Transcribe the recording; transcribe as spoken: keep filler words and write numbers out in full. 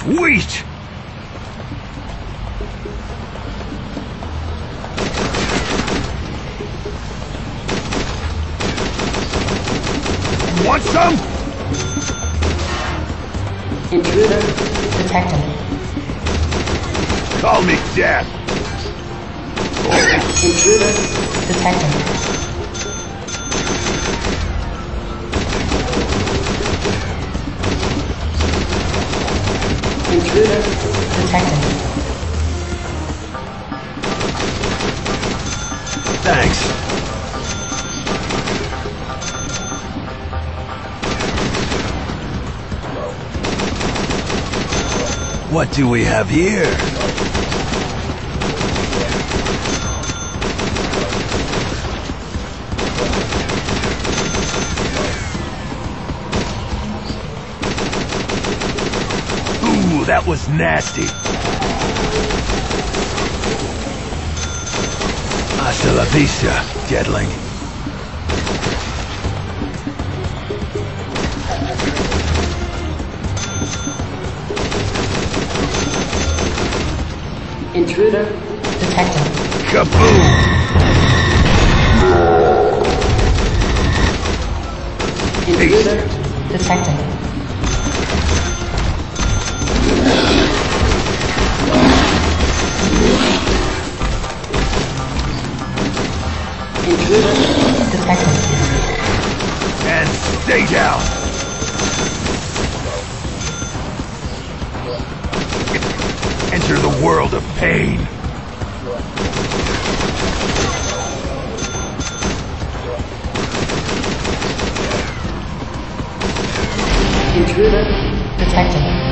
Sweet! Want some? Intruder detected. Call me Death. Intruder detected. Intruder detected. Thanks. What do we have here? Ooh, that was nasty. Hasta la vista, Deadling. Intruder detected. Kaboom! Intruder detected. Intruder detected. And stay down! Enter the world of pain. Intruder detected.